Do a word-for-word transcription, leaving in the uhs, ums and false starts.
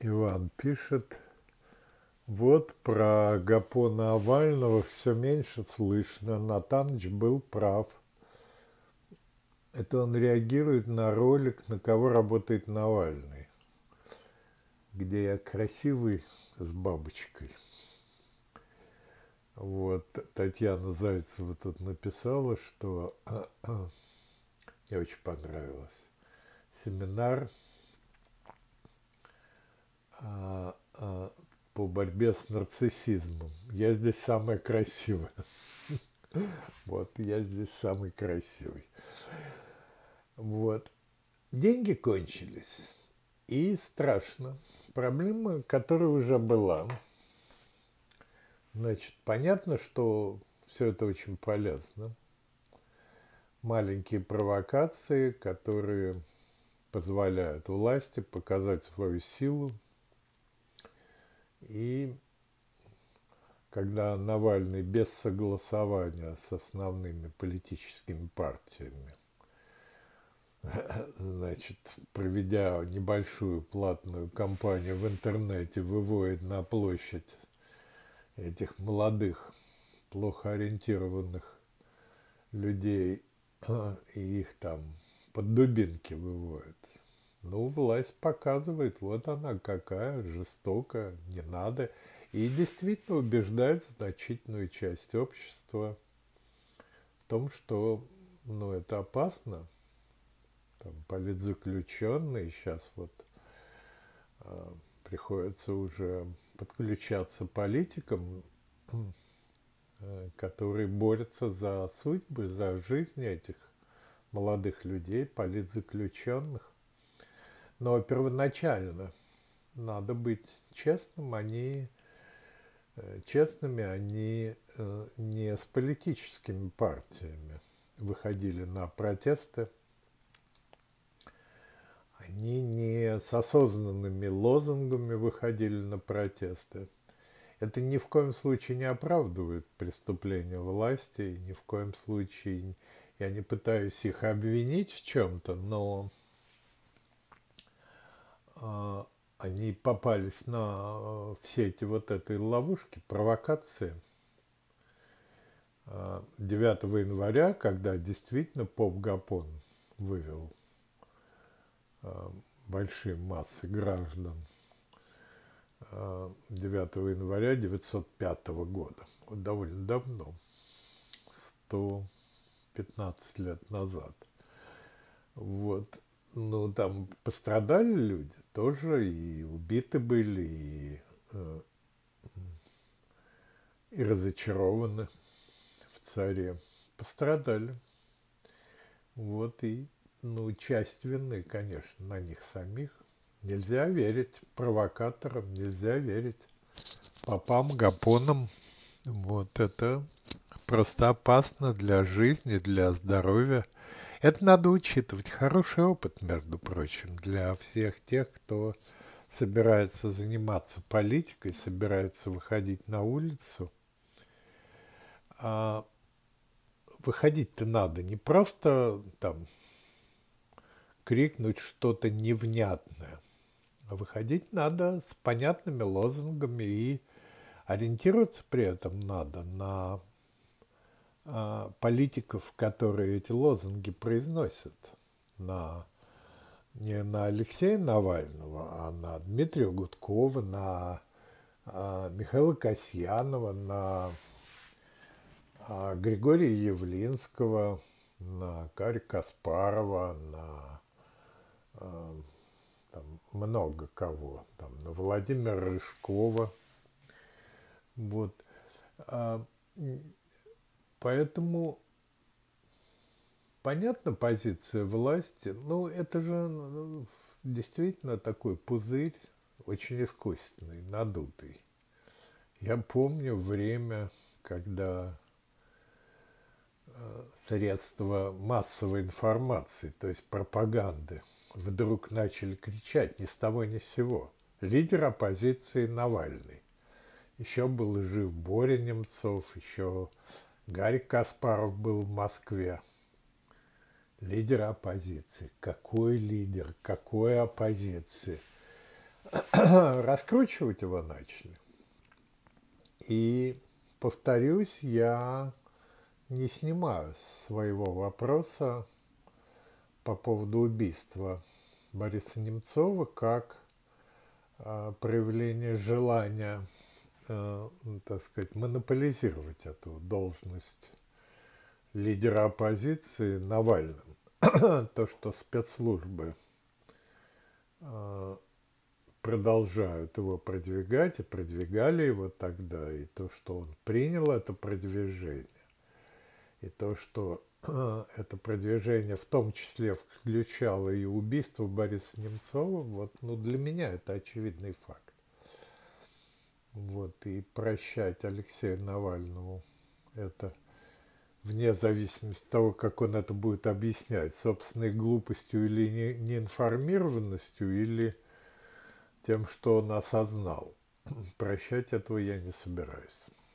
Иван пишет, вот про Гапона Овального все меньше слышно. Натаныч был прав. Это он реагирует на ролик, на кого работает Навальный, где я красивый с бабочкой. Вот, Татьяна Зайцева тут написала, что мне очень понравилось. Семинар а, а, по борьбе с нарциссизмом. Я здесь самая красивая. Вот, я здесь самый красивый. Вот. Деньги кончились. И страшно. Проблема, которая уже была. Значит, понятно, что все это очень полезно. Маленькие провокации, которые позволяют власти показать свою силу. И когда Навальный без согласования с основными политическими партиями, значит, проведя небольшую платную кампанию в интернете, выводит на площадь этих молодых, плохо ориентированных людей, и их там под дубинки выводят. Ну, власть показывает, вот она какая, жестокая, не надо. И действительно убеждает значительную часть общества в том, что ну, это опасно. Там политзаключенные сейчас вот э, приходится уже подключаться политикам, э, которые борются за судьбы, за жизнь этих молодых людей, политзаключенных. Но первоначально надо быть честным, они э, честными, они э, не с политическими партиями выходили на протесты. Они не с осознанными лозунгами выходили на протесты. Это ни в коем случае не оправдывает преступления власти, и ни в коем случае я не пытаюсь их обвинить в чем-то, но э, они попались на э, все эти вот этой ловушки, провокации. Э, девятого января, когда действительно поп Гапон вывел э, большие массы граждан, девятого января тысяча девятьсот пятого года, вот довольно давно, сто пятнадцать лет назад. Вот. Ну, там пострадали люди тоже, и убиты были, и, э, и разочарованы в царе. Пострадали. Вот, и, ну, часть вины, конечно, на них самих. Нельзя верить провокаторам, нельзя верить попам, гапонам. Вот это просто опасно для жизни, для здоровья. Это надо учитывать. Хороший опыт, между прочим, для всех тех, кто собирается заниматься политикой, собирается выходить на улицу. А выходить-то надо не просто там крикнуть что-то невнятное, а выходить надо с понятными лозунгами, и ориентироваться при этом надо на а, политиков, которые эти лозунги произносят, на, не на Алексея Навального, а на Дмитрия Гудкова, на а, Михаила Касьянова, на а, Григория Явлинского, на Гарри Каспарова, на а, там много кого, там, на Владимира Рыжкова. Вот. А, поэтому понятна позиция власти. Ну, это же ну, действительно такой пузырь, очень искусственный, надутый. Я помню время, когда э, средства массовой информации, то есть пропаганды, вдруг начали кричать ни с того ни с сего. Лидер оппозиции Навальный. Еще был жив Боря Немцов, еще Гарри Каспаров был в Москве. Лидер оппозиции. Какой лидер? Какой оппозиции? раскручивать его начали. И, повторюсь, я не снимаю с своего вопроса по поводу убийства Бориса Немцова как э, проявление желания, э, так сказать, монополизировать эту должность лидера оппозиции Навальным. То, что спецслужбы э, продолжают его продвигать и продвигали его тогда, и то, что он принял это продвижение, и то, что э, это продвижение в том числе включало и убийство Бориса Немцова, вот, ну, для меня это очевидный факт. Вот, и прощать Алексею Навальному это вне зависимости от того, как он это будет объяснять, собственной глупостью или не, неинформированностью, или тем, что он осознал. Прощать этого я не собираюсь.